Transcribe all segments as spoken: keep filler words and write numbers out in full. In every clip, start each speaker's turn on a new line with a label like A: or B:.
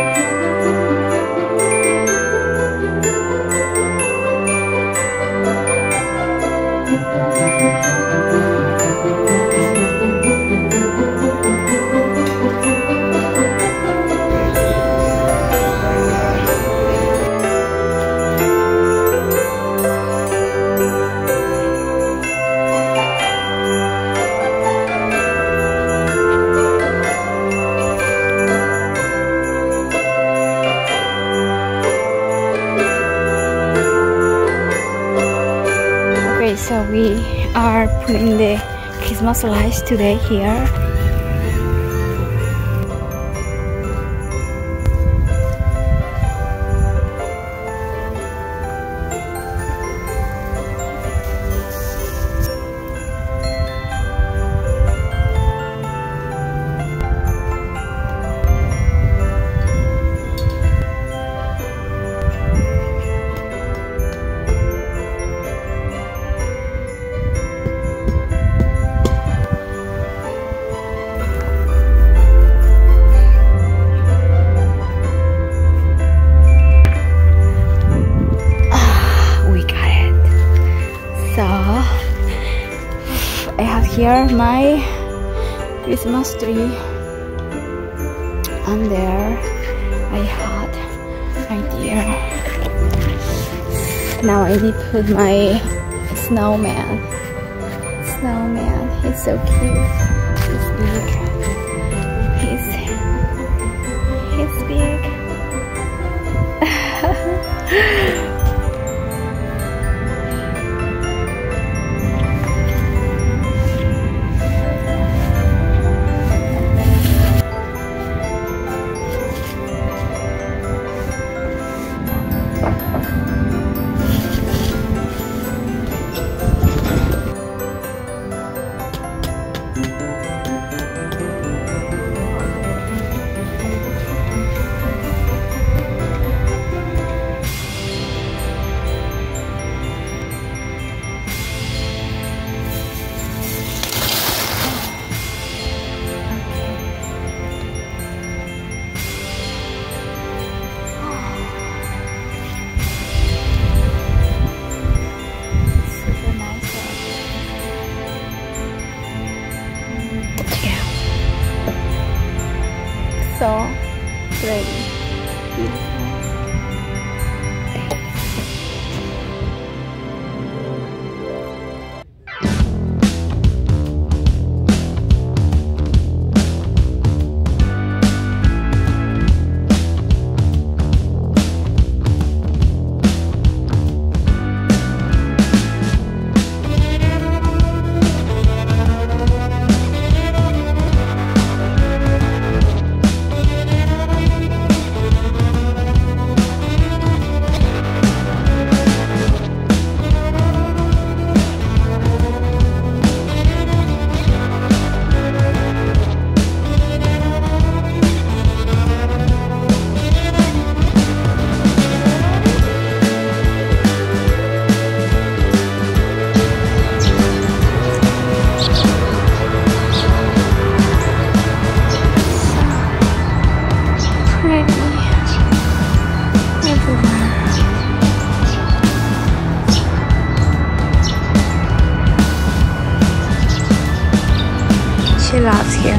A: So we are putting the Christmas lights today here. I have here my Christmas tree, and there I had idea. Now I need to put my snowman. Snowman, he's so cute. He's big. He's he's big. So pretty. Beautiful. She loves here.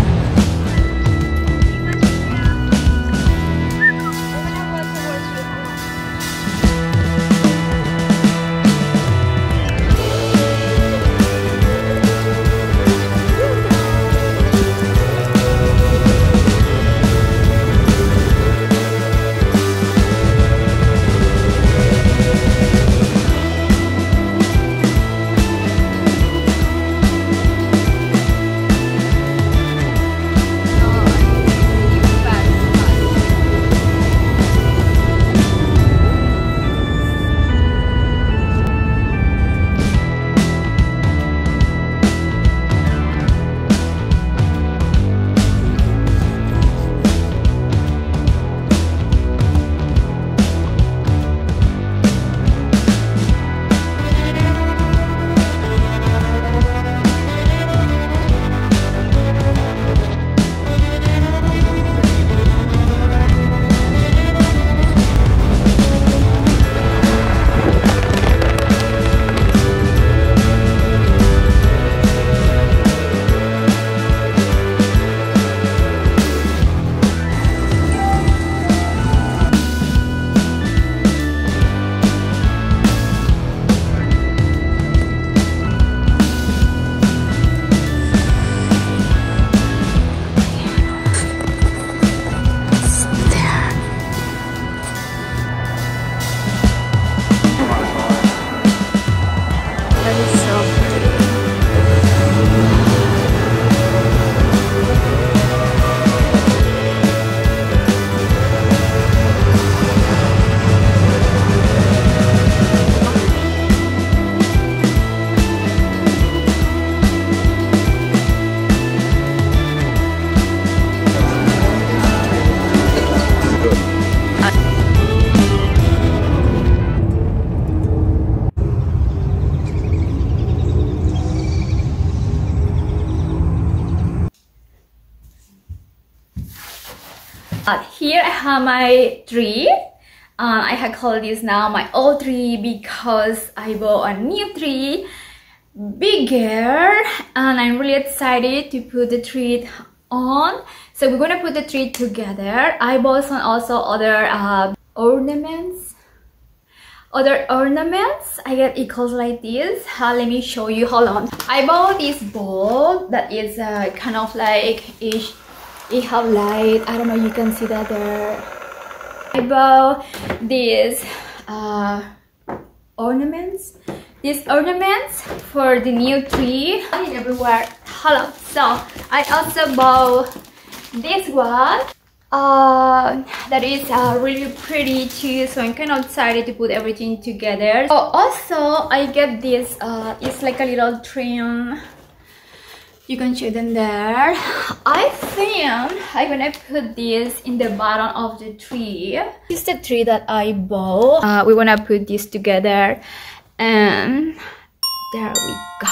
A: here I have my tree. Uh, I have called this now my old tree because I bought a new tree, bigger, and I'm really excited to put the tree on. So we're gonna put the tree together. I bought some also other uh, ornaments. Other ornaments. I get it goes like this. Uh, let me show you. Hold on. I bought this ball that is uh, kind of like it, it have light. I don't know. You can see that there. I bought these uh, ornaments. These ornaments for the new tree. Everywhere. Hold on. So I also bought this one. Uh, that is uh, really pretty too, so I'm kind of excited to put everything together. Oh, also I get this, uh, it's like a little trim. You can show them there. I think I'm gonna put this in the bottom of the tree. This is the tree that I bought. Uh, we wanna put this together, and there we go.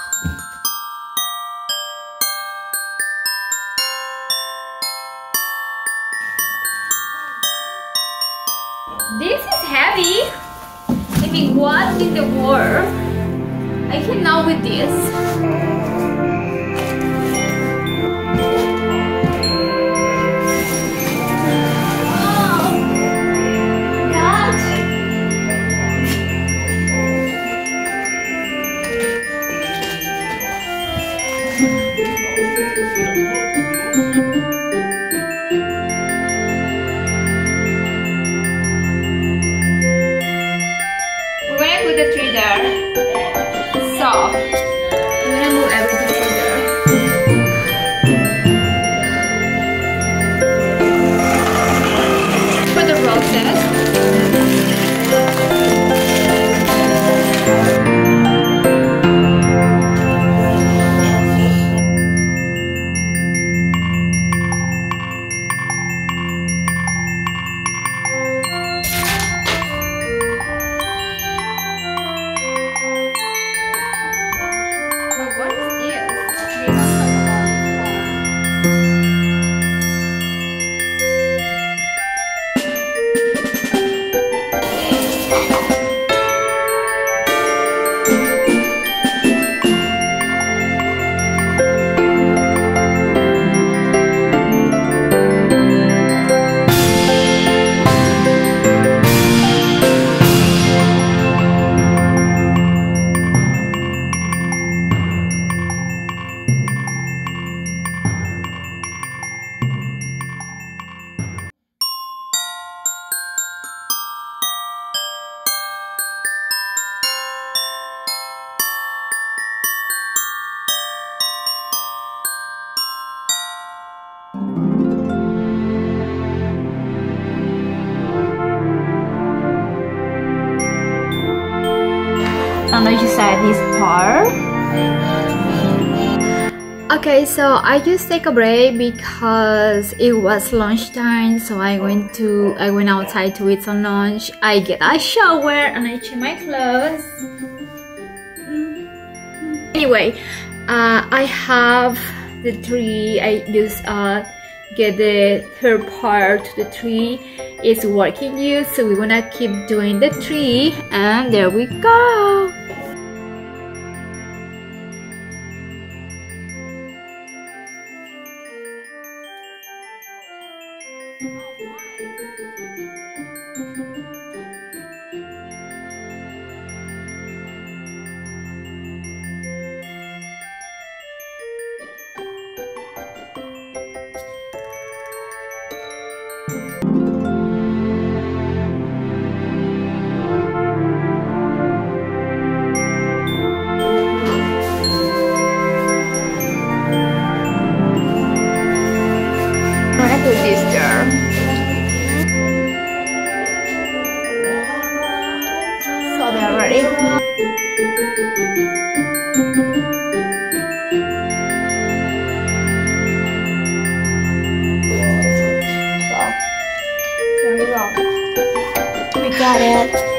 A: This is heavy. I mean, what in the world? I cannot with this. Oh, God. Put the tree there. So I'm gonna move everything from there. Put the roses. I don't know if you saw this part. Okay, so I just take a break because it was lunchtime, so I went to I went outside to eat some lunch. I get a shower and I change my clothes. Anyway, uh, I have the tree. I just uh, get the third part to the tree. It's working good, so we're gonna keep doing the tree, and there we go. Put this there. So they're ready. So there we go. We got it.